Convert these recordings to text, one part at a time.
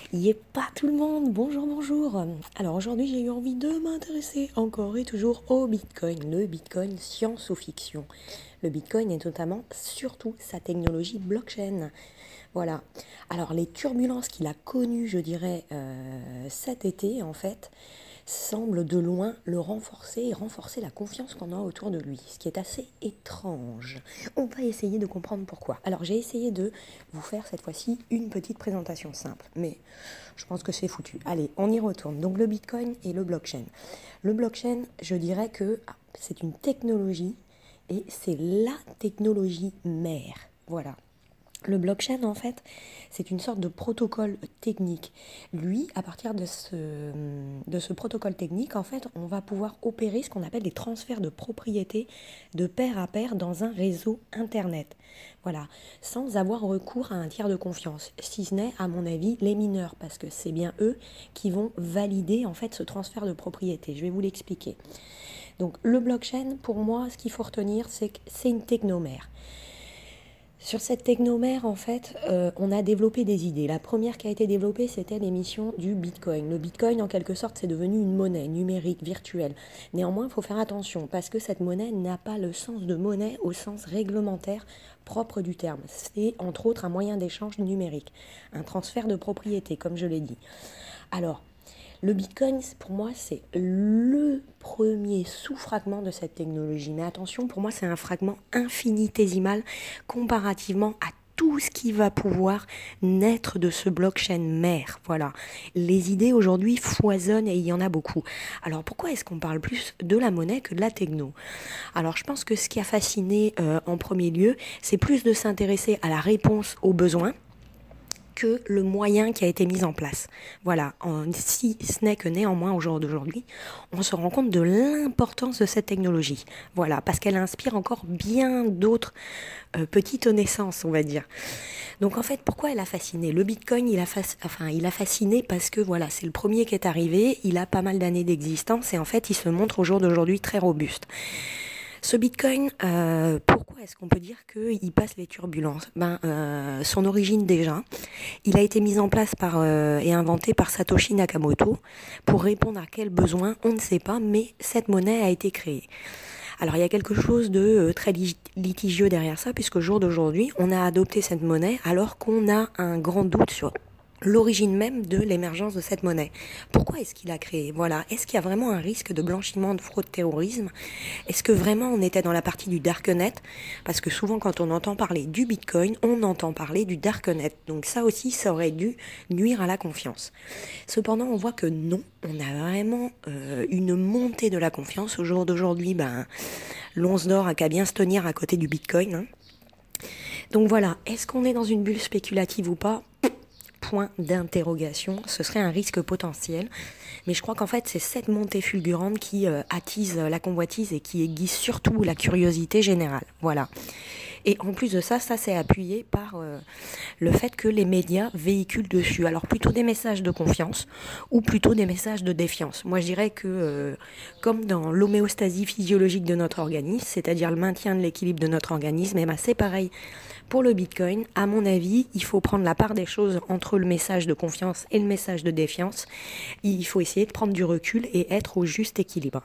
Y est pas tout le monde, bonjour, bonjour. Alors aujourd'hui j'ai eu envie de m'intéresser encore et toujours au Bitcoin. Le Bitcoin, science ou fiction. Le Bitcoin est notamment, surtout, sa technologie blockchain. Voilà. Alors les turbulences qu'il a connues, je dirais, cet été, en fait, semblent de loin le renforcer et renforcer la confiance qu'on a autour de lui, ce qui est assez étrange. On va essayer de comprendre pourquoi. Alors j'ai essayé de vous faire cette fois-ci une petite présentation simple, mais je pense que c'est foutu. Allez, on y retourne. Donc le Bitcoin et le blockchain. Le blockchain, je dirais que c'est une technologie et c'est la technologie mère. Voilà. Le blockchain, en fait, c'est une sorte de protocole technique. Lui, à partir de ce protocole technique, en fait, on va pouvoir opérer ce qu'on appelle des transferts de propriété de pair à pair dans un réseau Internet. Voilà, sans avoir recours à un tiers de confiance, si ce n'est, à mon avis, les mineurs, parce que c'est bien eux qui vont valider, en fait, ce transfert de propriété. Je vais vous l'expliquer. Donc, le blockchain, pour moi, ce qu'il faut retenir, c'est que c'est une technomère. Sur cette technomère, en fait, on a développé des idées. La première qui a été développée, c'était l'émission du Bitcoin. Le Bitcoin, en quelque sorte, c'est devenu une monnaie numérique, virtuelle. Néanmoins, il faut faire attention, parce que cette monnaie n'a pas le sens de monnaie au sens réglementaire propre du terme. C'est, entre autres, un moyen d'échange numérique, un transfert de propriété, comme je l'ai dit. Alors, le Bitcoin, pour moi, c'est le premier sous-fragment de cette technologie. Mais attention, pour moi, c'est un fragment infinitésimal comparativement à tout ce qui va pouvoir naître de ce blockchain mère. Voilà. Les idées aujourd'hui foisonnent et il y en a beaucoup. Alors pourquoi est-ce qu'on parle plus de la monnaie que de la techno ? Alors je pense que ce qui a fasciné en premier lieu, c'est plus de s'intéresser à la réponse aux besoins que le moyen qui a été mis en place. Voilà, si ce n'est que néanmoins au jour d'aujourd'hui, on se rend compte de l'importance de cette technologie. Voilà, parce qu'elle inspire encore bien d'autres petites naissances, on va dire. Donc en fait, pourquoi elle a fasciné ? Le Bitcoin, il a fasciné parce que voilà, c'est le premier qui est arrivé, il a pas mal d'années d'existence et en fait, il se montre au jour d'aujourd'hui très robuste. Ce Bitcoin, pourquoi est-ce qu'on peut dire qu'il passe les turbulences ? Son origine déjà, il a été mis en place et inventé par Satoshi Nakamoto pour répondre à quel besoin, on ne sait pas, mais cette monnaie a été créée. Alors il y a quelque chose de très litigieux derrière ça, puisque au jour d'aujourd'hui, on a adopté cette monnaie alors qu'on a un grand doute sur l'origine même de l'émergence de cette monnaie. Pourquoi est-ce qu'il a créé ? Voilà. Est-ce qu'il y a vraiment un risque de blanchiment, de fraude, terrorisme ? Est-ce que vraiment on était dans la partie du darknet ? Parce que souvent quand on entend parler du Bitcoin, on entend parler du darknet. Donc ça aussi, ça aurait dû nuire à la confiance. Cependant, on voit que non, on a vraiment une montée de la confiance. Au jour d'aujourd'hui, l'once d'or a qu'à bien se tenir à côté du Bitcoin. Hein. Donc voilà, est-ce qu'on est dans une bulle spéculative ou pas ? Point d'interrogation, ce serait un risque potentiel, mais je crois qu'en fait c'est cette montée fulgurante qui attise la convoitise et qui aiguise surtout la curiosité générale, voilà. Et en plus de ça, c'est appuyé par le fait que les médias véhiculent dessus, alors plutôt des messages de confiance ou plutôt des messages de défiance. Moi je dirais que comme dans l'homéostasie physiologique de notre organisme, c'est-à-dire le maintien de l'équilibre de notre organisme, c'est pareil. Pour le Bitcoin, à mon avis, il faut prendre la part des choses entre le message de confiance et le message de défiance. Il faut essayer de prendre du recul et être au juste équilibre.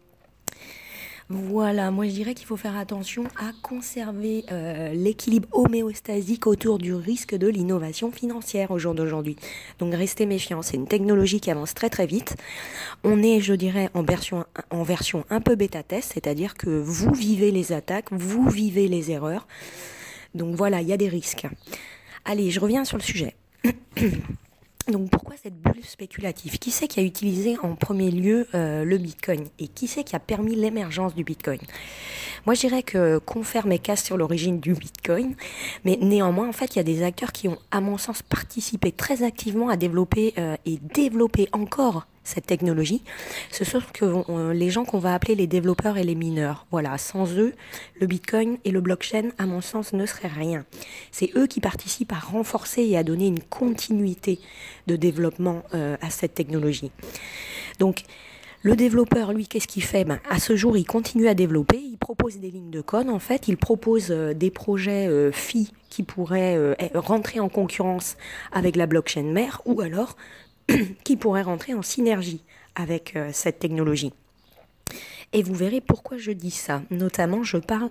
Voilà, moi je dirais qu'il faut faire attention à conserver l'équilibre homéostasique autour du risque de l'innovation financière au jour d'aujourd'hui. Donc restez méfiants, c'est une technologie qui avance très très vite. On est, je dirais, en version un peu bêta-test, c'est-à-dire que vous vivez les attaques, vous vivez les erreurs. Donc voilà, il y a des risques. Allez, je reviens sur le sujet. Donc pourquoi cette bulle spéculative ? Qui c'est qui a utilisé en premier lieu le Bitcoin ? Et qui c'est qui a permis l'émergence du Bitcoin ? Moi je dirais que confère mes casse sur l'origine du Bitcoin, mais néanmoins en fait il y a des acteurs qui ont à mon sens participé très activement à développer et développer encore cette technologie. Ce sont les gens qu'on va appeler les développeurs et les mineurs. Voilà, sans eux, le Bitcoin et le blockchain, à mon sens, ne seraient rien. C'est eux qui participent à renforcer et à donner une continuité de développement à cette technologie. Donc, Le développeur, lui, qu'est-ce qu'il fait? À ce jour, il continue à développer, il propose des lignes de code, en fait, il propose des projets FI qui pourraient rentrer en concurrence avec la blockchain mère, ou alors qui pourraient rentrer en synergie avec cette technologie. Et vous verrez pourquoi je dis ça. Notamment, je parle...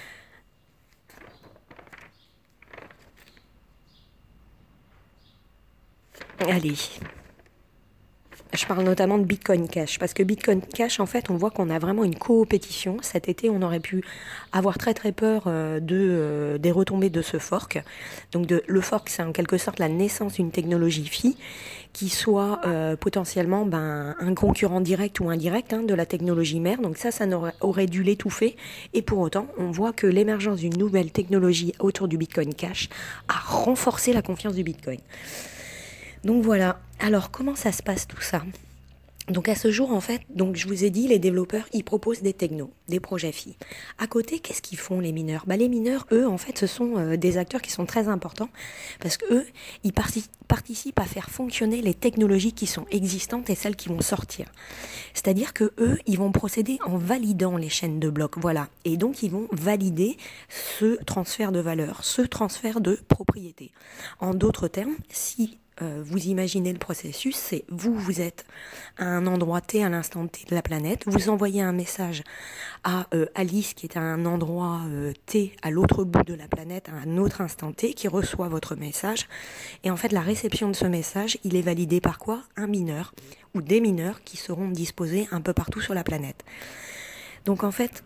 Allez, je parle notamment de Bitcoin Cash, parce que Bitcoin Cash, en fait, on voit qu'on a vraiment une coopétition. Cet été, on aurait pu avoir très très peur des retombées de ce fork. Donc le fork, c'est en quelque sorte la naissance d'une technologie FI qui soit potentiellement un concurrent direct ou indirect de la technologie mère. Donc ça aurait dû l'étouffer. Et pour autant, on voit que l'émergence d'une nouvelle technologie autour du Bitcoin Cash a renforcé la confiance du Bitcoin. Donc voilà, alors comment ça se passe tout ça? Donc à ce jour, en fait, donc je vous ai dit, les développeurs, ils proposent des technos, des projets FI. À côté, qu'est-ce qu'ils font les mineurs? Les mineurs, eux, en fait, ce sont des acteurs qui sont très importants parce que eux, ils participent à faire fonctionner les technologies qui sont existantes et celles qui vont sortir. C'est-à-dire que eux, ils vont procéder en validant les chaînes de blocs, voilà. Et donc, ils vont valider ce transfert de valeur, ce transfert de propriété. En d'autres termes, si vous imaginez le processus, c'est vous êtes à un endroit T à l'instant T de la planète, vous envoyez un message à Alice qui est à un endroit T à l'autre bout de la planète à un autre instant T qui reçoit votre message et en fait la réception de ce message, il est validé par quoi? Un mineur ou des mineurs qui seront disposés un peu partout sur la planète. Donc en fait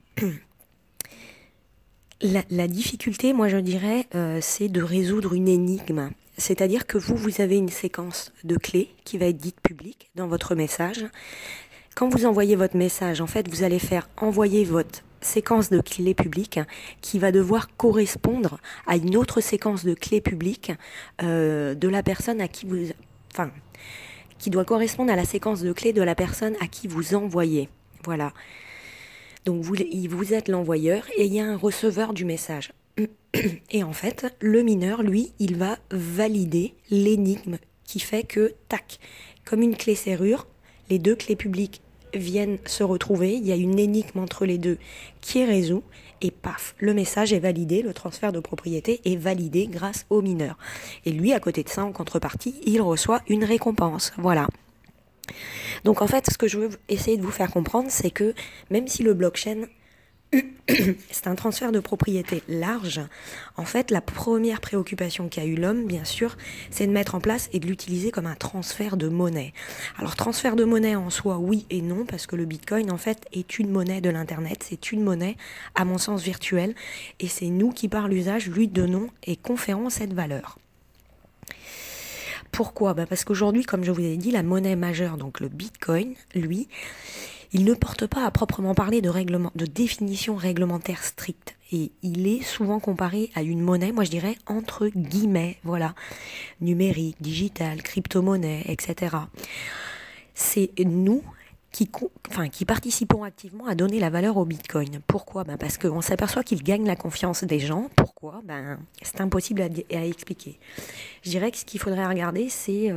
la difficulté, moi je dirais, c'est de résoudre une énigme. C'est-à-dire que vous avez une séquence de clés qui va être dite publique dans votre message. Quand vous envoyez votre message, en fait, vous allez faire envoyer votre séquence de clés publiques qui va devoir correspondre à une autre séquence de clés publiques de la personne à qui vous... Enfin, qui doit correspondre à la séquence de clés de la personne à qui vous envoyez. Voilà. Donc vous êtes l'envoyeur et il y a un receveur du message. Et en fait, le mineur, lui, il va valider l'énigme qui fait que, tac, comme une clé serrure, les deux clés publiques viennent se retrouver, il y a une énigme entre les deux qui est résoue, et paf, le message est validé, le transfert de propriété est validé grâce au mineur. Et lui, à côté de ça, en contrepartie, il reçoit une récompense. Voilà. Donc en fait, ce que je veux essayer de vous faire comprendre, c'est que même si le blockchain c'est un transfert de propriété large. En fait, la première préoccupation qu'a eu l'homme, bien sûr, c'est de mettre en place et de l'utiliser comme un transfert de monnaie. Alors, transfert de monnaie en soi, oui et non, parce que le Bitcoin, en fait, est une monnaie de l'Internet. C'est une monnaie, à mon sens, virtuelle. Et c'est nous qui, par l'usage, lui donnons et conférons cette valeur. Pourquoi? Parce qu'aujourd'hui, comme je vous ai dit, la monnaie majeure, donc le Bitcoin, lui, il ne porte pas à proprement parler de définition réglementaire stricte. Et il est souvent comparé à une monnaie, moi je dirais, entre guillemets, voilà, numérique, digitale, crypto-monnaie, etc. C'est nous qui participons activement à donner la valeur au Bitcoin. Pourquoi? Parce qu'on s'aperçoit qu'il gagne la confiance des gens. Pourquoi? C'est impossible à expliquer. Je dirais que ce qu'il faudrait regarder, c'est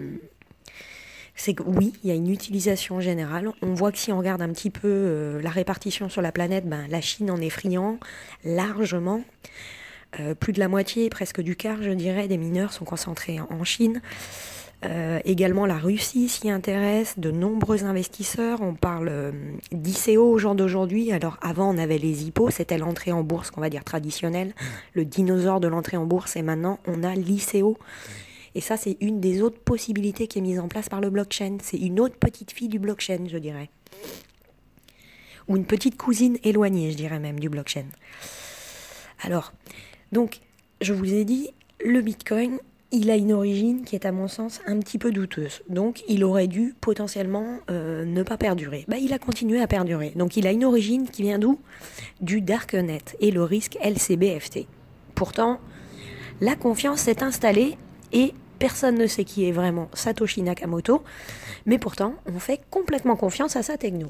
que oui, il y a une utilisation générale. On voit que si on regarde un petit peu la répartition sur la planète, la Chine en est friand largement. Plus de la moitié, presque du quart, je dirais, des mineurs sont concentrés en Chine. Également la Russie s'y intéresse, de nombreux investisseurs. On parle d'ICO au jour d'aujourd'hui. Alors avant on avait les IPO, c'était l'entrée en bourse qu'on va dire traditionnelle, le dinosaure de l'entrée en bourse, et maintenant on a l'ICO. Et ça, c'est une des autres possibilités qui est mise en place par le blockchain. C'est une autre petite fille du blockchain, je dirais. Ou une petite cousine éloignée, je dirais même, du blockchain. Alors, donc, je vous ai dit, le Bitcoin, il a une origine qui est, à mon sens, un petit peu douteuse. Donc, il aurait dû potentiellement ne pas perdurer. Il a continué à perdurer. Donc, il a une origine qui vient d'où? Du Darknet et le risque LCBFT. Pourtant, la confiance s'est installée et personne ne sait qui est vraiment Satoshi Nakamoto, mais pourtant, on fait complètement confiance à sa techno.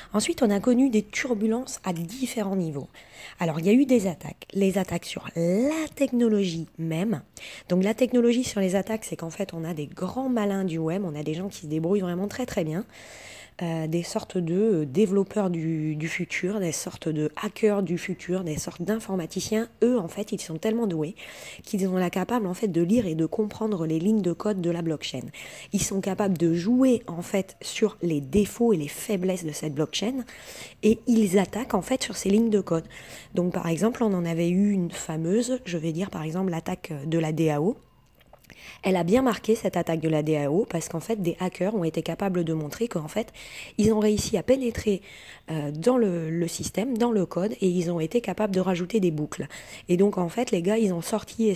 Ensuite, on a connu des turbulences à différents niveaux. Alors, il y a eu des attaques. Les attaques sur la technologie même. Donc, la technologie sur les attaques, c'est qu'en fait, on a des grands malins du web, on a des gens qui se débrouillent vraiment très très bien. Des sortes de développeurs du futur, des sortes de hackers du futur, des sortes d'informaticiens. Eux, en fait, ils sont tellement doués qu'ils sont la capable, en fait, de lire et de comprendre les lignes de code de la blockchain. Ils sont capables de jouer, en fait, sur les défauts et les faiblesses de cette blockchain et ils attaquent, en fait, sur ces lignes de code. Donc, par exemple, on en avait eu une fameuse, je vais dire, par exemple, l'attaque de la DAO. Elle a bien marqué cette attaque de la DAO parce qu'en fait, des hackers ont été capables de montrer qu'en fait, ils ont réussi à pénétrer dans le système, dans le code, et ils ont été capables de rajouter des boucles. Et donc, en fait, les gars, ils ont sorti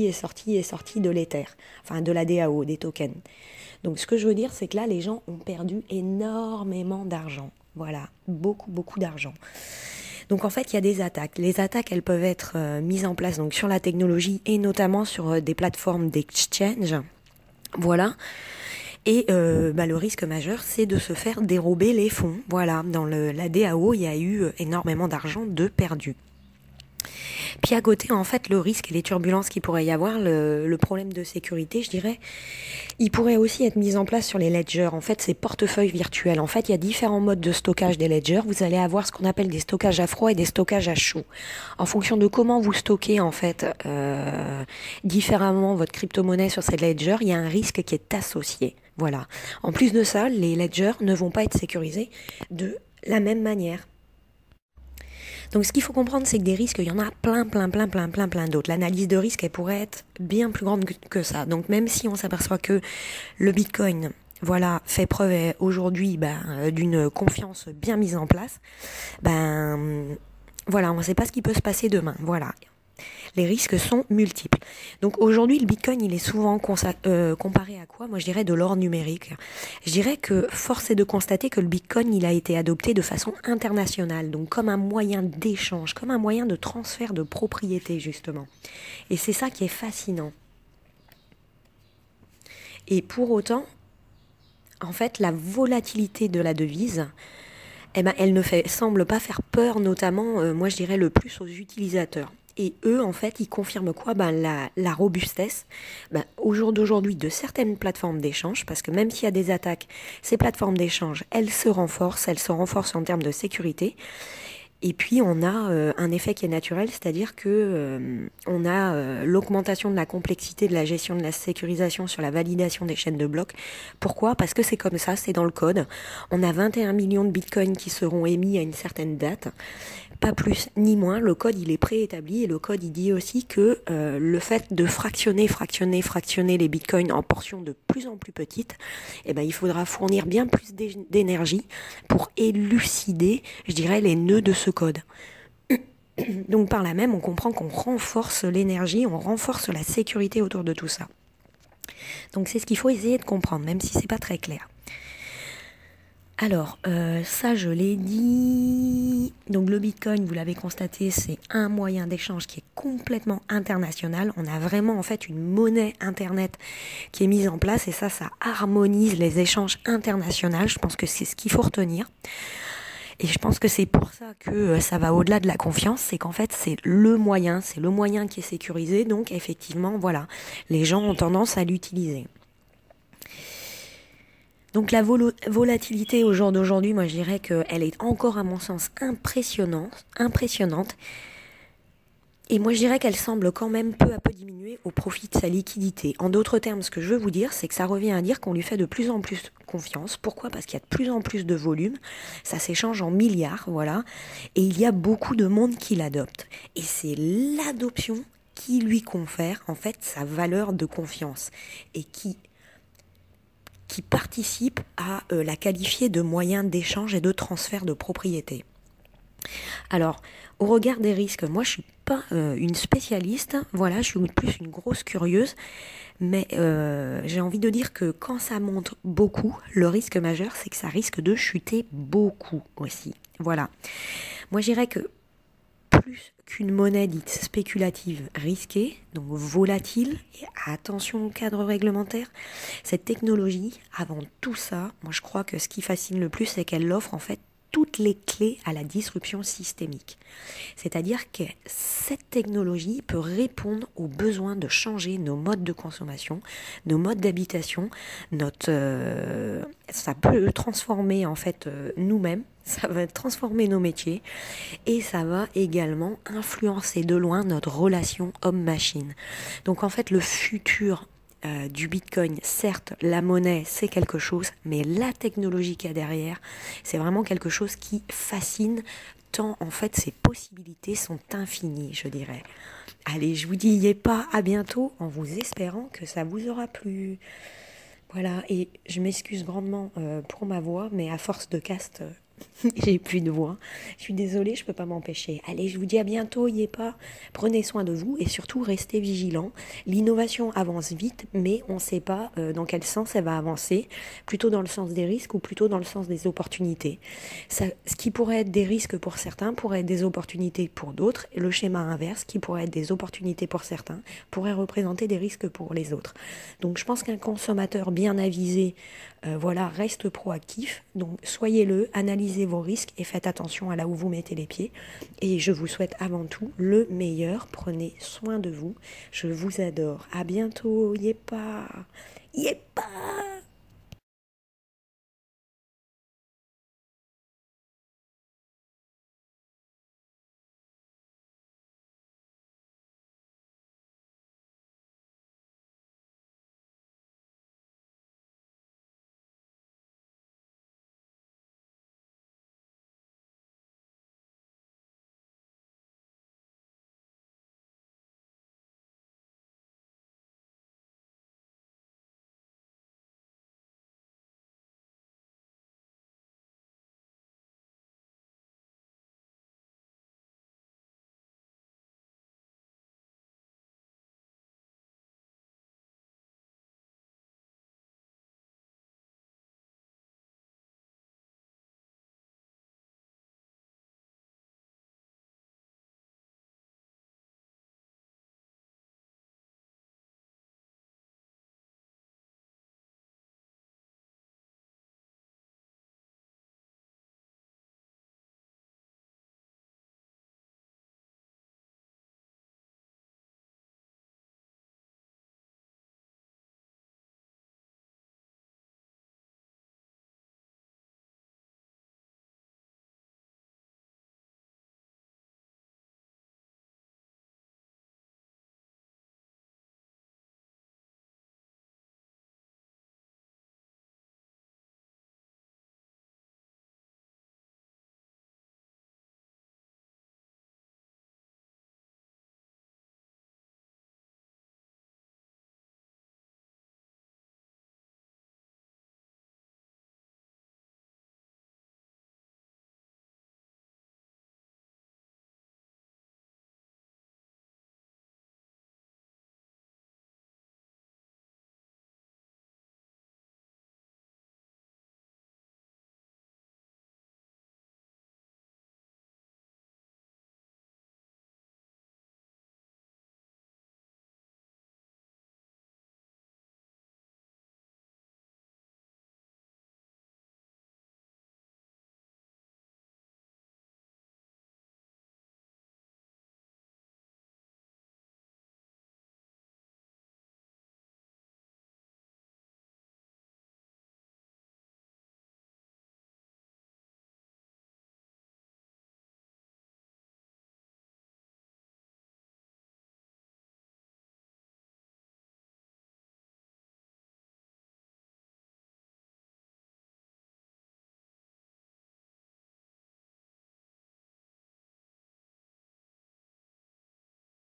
de l'Ether, enfin de la DAO, des tokens. Donc, ce que je veux dire, c'est que là, les gens ont perdu énormément d'argent. Voilà, beaucoup d'argent. Donc en fait, il y a des attaques. Les attaques, elles peuvent être mises en place donc sur la technologie et notamment sur des plateformes d'exchange. Voilà. Et le risque majeur, c'est de se faire dérober les fonds. Voilà, dans la DAO, il y a eu énormément d'argent de perdu. Puis à côté, en fait, le risque et les turbulences qu'il pourrait y avoir, le problème de sécurité, je dirais, il pourrait aussi être mis en place sur les ledgers. En fait, ces portefeuilles virtuels. En fait, il y a différents modes de stockage des ledgers. Vous allez avoir ce qu'on appelle des stockages à froid et des stockages à chaud. En fonction de comment vous stockez, en fait, différemment votre crypto-monnaie sur ces ledgers, il y a un risque qui est associé. Voilà. En plus de ça, les ledgers ne vont pas être sécurisés de la même manière. Donc ce qu'il faut comprendre, c'est que des risques, il y en a plein d'autres. L'analyse de risque, elle pourrait être bien plus grande que ça. Donc même si on s'aperçoit que le Bitcoin, voilà, fait preuve aujourd'hui d'une confiance bien mise en place, voilà, on ne sait pas ce qui peut se passer demain. Voilà. Les risques sont multiples. Donc aujourd'hui, le Bitcoin, il est souvent comparé à quoi? Moi, je dirais de l'or numérique. Je dirais que force est de constater que le Bitcoin, il a été adopté de façon internationale, donc comme un moyen d'échange, comme un moyen de transfert de propriété, justement. Et c'est ça qui est fascinant. Et pour autant, en fait, la volatilité de la devise, elle ne semble pas faire peur, notamment, moi je dirais le plus aux utilisateurs. Et eux, en fait, ils confirment quoi? La robustesse, au jour d'aujourd'hui, de certaines plateformes d'échange, parce que même s'il y a des attaques, ces plateformes d'échange, elles se renforcent en termes de sécurité. Et puis on a un effet qui est naturel, c'est-à-dire que on a l'augmentation de la complexité de la gestion de la sécurisation sur la validation des chaînes de blocs. Pourquoi? Parce que c'est comme ça, c'est dans le code. On a 21 millions de bitcoins qui seront émis à une certaine date. Pas plus ni moins, le code il est préétabli et le code il dit aussi que le fait de fractionner les bitcoins en portions de plus en plus petites, il faudra fournir bien plus d'énergie pour élucider, je dirais, les nœuds de ce code. Donc par là même, on comprend qu'on renforce l'énergie, on renforce la sécurité autour de tout ça. Donc c'est ce qu'il faut essayer de comprendre, même si c'est pas très clair. Alors, ça je l'ai dit. Donc le Bitcoin, vous l'avez constaté, c'est un moyen d'échange qui est complètement international. On a vraiment en fait une monnaie internet qui est mise en place et ça harmonise les échanges internationaux. Je pense que c'est ce qu'il faut retenir. Et je pense que c'est pour ça que ça va au-delà de la confiance, c'est qu'en fait c'est le moyen qui est sécurisé. Donc effectivement, voilà, les gens ont tendance à l'utiliser. Donc la volatilité au jour d'aujourd'hui, moi je dirais qu'elle est encore à mon sens impressionnante. Et moi je dirais qu'elle semble quand même peu à peu diminuer au profit de sa liquidité. En d'autres termes, ce que je veux vous dire, c'est que ça revient à dire qu'on lui fait de plus en plus confiance. Pourquoi? Parce qu'il y a de plus en plus de volume, ça s'échange en milliards, voilà. Et il y a beaucoup de monde qui l'adopte. Et c'est l'adoption qui lui confère en fait sa valeur de confiance et qui participe à la qualifier de moyen d'échange et de transfert de propriété. Alors, au regard des risques, moi je suis pas une spécialiste, voilà, je suis plus une grosse curieuse, mais j'ai envie de dire que quand ça monte beaucoup, le risque majeur, c'est que ça risque de chuter beaucoup aussi. Voilà. Moi je dirais que plus qu'une monnaie dite spéculative risquée, donc volatile, et attention au cadre réglementaire, cette technologie, avant tout ça, moi je crois que ce qui fascine le plus, c'est qu'elle offre en fait toutes les clés à la disruption systémique. C'est-à-dire que cette technologie peut répondre aux besoins de changer nos modes de consommation, nos modes d'habitation, ça peut transformer en fait nous-mêmes, ça va transformer nos métiers et ça va également influencer de loin notre relation homme-machine. Donc en fait le futur du Bitcoin, certes la monnaie c'est quelque chose, mais la technologie qu'il y a derrière c'est vraiment quelque chose qui fascine tant en fait ses possibilités sont infinies, je dirais. Allez, je vous dis y est pas, à bientôt en vous espérant que ça vous aura plu. Voilà, et je m'excuse grandement pour ma voix, mais à force de cast, j'ai plus de voix. Je suis désolée, je peux pas m'empêcher. Allez, je vous dis à bientôt, y est pas. Prenez soin de vous et surtout restez vigilants. L'innovation avance vite, mais on ne sait pas dans quel sens elle va avancer. Plutôt dans le sens des risques ou plutôt dans le sens des opportunités. Ce qui pourrait être des risques pour certains pourrait être des opportunités pour d'autres. Et le schéma inverse, qui pourrait être des opportunités pour certains, pourrait représenter des risques pour les autres. Donc je pense qu'un consommateur bien avisé, reste proactif. Donc soyez-le, analysez vos risques et faites attention à là où vous mettez les pieds. Et je vous souhaite avant tout le meilleur. Prenez soin de vous. Je vous adore. À bientôt. Yepa. Yepa.